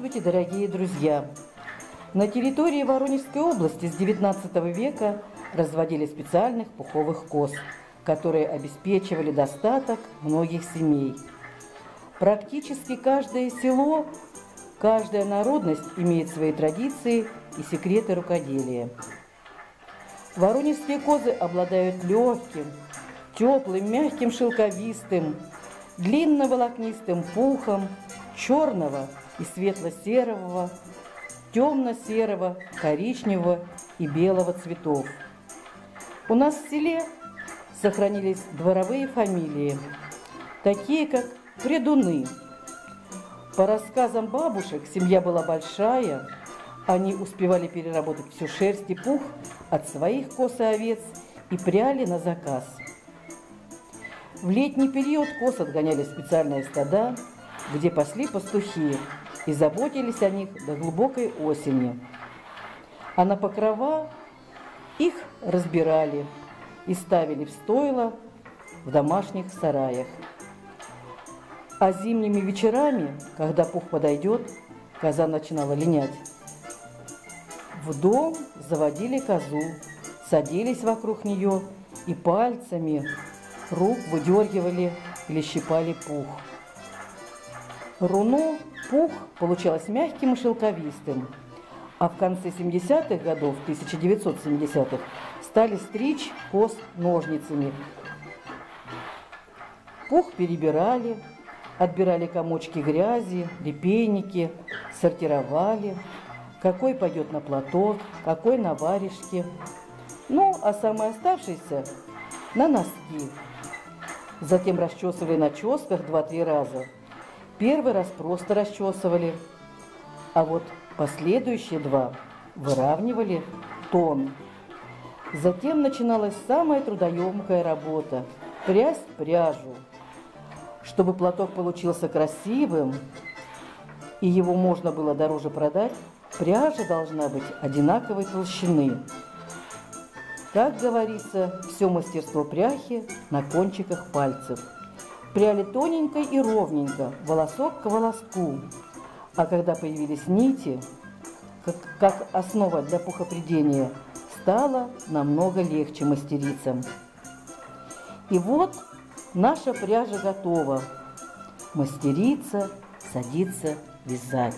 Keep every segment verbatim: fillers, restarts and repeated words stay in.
Здравствуйте, дорогие друзья! На территории Воронежской области с девятнадцатого века разводили специальных пуховых коз, которые обеспечивали достаток многих семей. Практически каждое село, каждая народность имеет свои традиции и секреты рукоделия. Воронежские козы обладают легким, теплым, мягким, шелковистым, длинно-волокнистым пухом черного и светло-серого, темно-серого, коричневого и белого цветов. У нас в селе сохранились дворовые фамилии, такие как Прядуны. По рассказам бабушек, семья была большая, они успевали переработать всю шерсть и пух от своих коз и овец и пряли на заказ. В летний период коз отгоняли в специальные стада, где пасли пастухи и заботились о них до глубокой осени. А на покрова их разбирали и ставили в стойла в домашних сараях. А зимними вечерами, когда пух подойдет, коза начинала линять, в дом заводили козу, садились вокруг нее и пальцами рук выдергивали или щипали пух. Руно, пух, получалось мягким и шелковистым, а в конце семидесятых годов, тысяча девятьсот семидесятых, стали стричь коз ножницами. Пух перебирали, отбирали комочки грязи, репейники, сортировали, какой пойдет на платок, какой на варежки, ну, а самый оставшийся на носки. Затем расчесывали на ческах два-три раза. Первый раз просто расчесывали, а вот последующие два выравнивали тон. Затем начиналась самая трудоемкая работа – прясть пряжу. Чтобы платок получился красивым и его можно было дороже продать, пряжа должна быть одинаковой толщины. Как говорится, все мастерство пряхи на кончиках пальцев. Пряли тоненько и ровненько, волосок к волоску. А когда появились нити, как, как основа для пухопрядения, стало намного легче мастерицам. И вот наша пряжа готова. Мастерица садится вязать.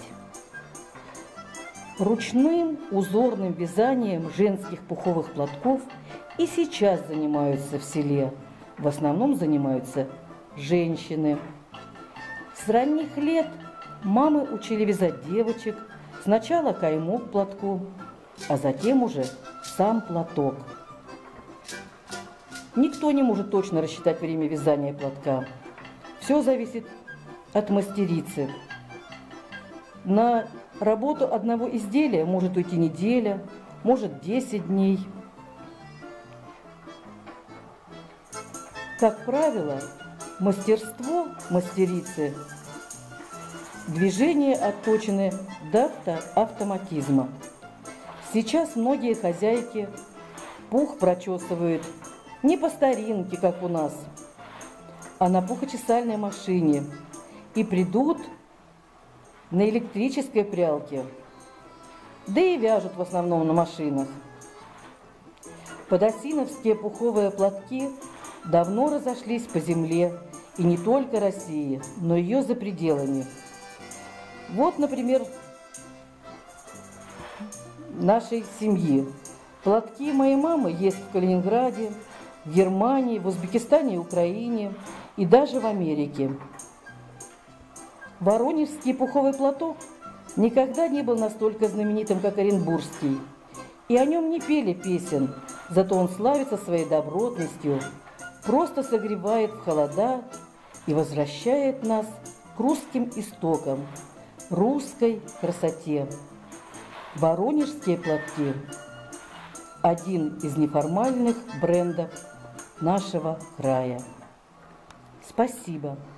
Ручным узорным вязанием женских пуховых платков и сейчас занимаются в селе. В основном занимаются женщины. С ранних лет мамы учили вязать девочек, сначала кайму к платку, а затем уже сам платок. Никто не может точно рассчитать время вязания платка. Все зависит от мастерицы. На работу одного изделия может уйти неделя, может десять дней. Как правило, мастерство мастерицы, движения отточены до автоматизма. Сейчас многие хозяйки пух прочесывают не по старинке, как у нас, а на пухочесальной машине и придут на электрической прялке, да и вяжут в основном на машинах. Подосиновские пуховые платки давно разошлись по земле, и не только России, но и ее за пределами. Вот, например, нашей семьи. Платки моей мамы есть в Калининграде, в Германии, в Узбекистане и Украине, и даже в Америке. Воронежский пуховый платок никогда не был настолько знаменитым, как оренбургский, и о нем не пели песен, зато он славится своей добротностью, просто согревает в холода и возвращает нас к русским истокам, русской красоте. Воронежские платки – один из неформальных брендов нашего края. Спасибо.